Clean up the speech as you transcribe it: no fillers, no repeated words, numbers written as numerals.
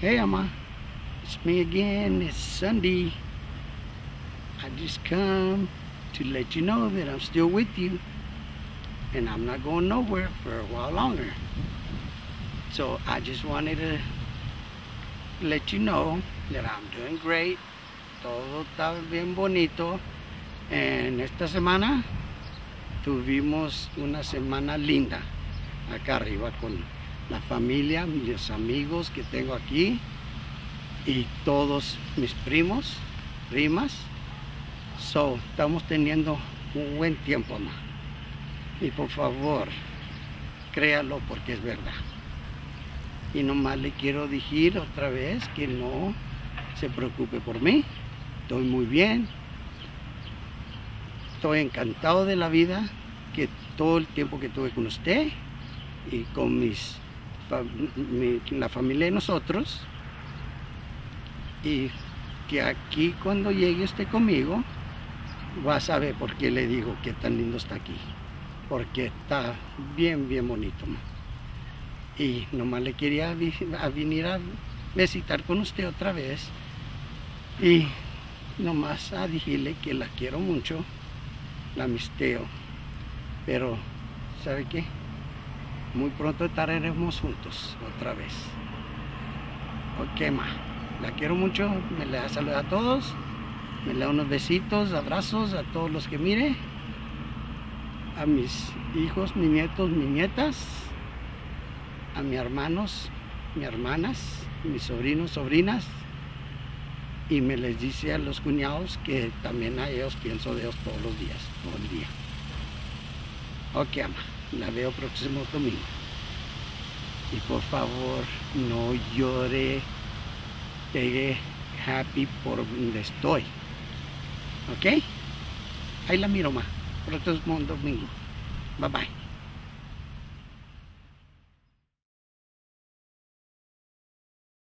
Hey, Amma, it's me again. It's Sunday. I just come to let you know that I'm still with you and I'm not going nowhere for a while longer. So I just wanted to let you know that I'm doing great. Todo está bien bonito. En esta semana tuvimos una semana linda acá arriba con la familia, mis amigos que tengo aquí y todos mis primos, primas. So, estamos teniendo un buen tiempo, ma. Y por favor, créalo porque es verdad. Y nomás le quiero decir otra vez que no se preocupe por mí. Estoy muy bien. Estoy encantado de la vida, que todo el tiempo que tuve con usted y con la familia de nosotros. Y que aquí cuando llegue usted conmigo, va a saber por qué le digo que tan lindo está aquí. Porque está bien, bien bonito, ma. Y nomás le quería venir a visitar con usted otra vez. Y nomás a decirle que la quiero mucho, la misteo. Pero, ¿sabe qué? Muy pronto estaremos juntos otra vez. Ok, ma. La quiero mucho. Me le da salud a todos. Me le da unos besitos, abrazos a todos los que mire. A mis hijos, mis nietos, mis nietas. A mis hermanos, mis hermanas, mis sobrinos, sobrinas. Y me les dice a los cuñados que también a ellos pienso de ellos todos los días, todo el día. Ok, ama, la veo próximo domingo. Y por favor, no llore, pegue happy por donde estoy. Ok, ahí la miro, ma, próximo domingo. Bye bye.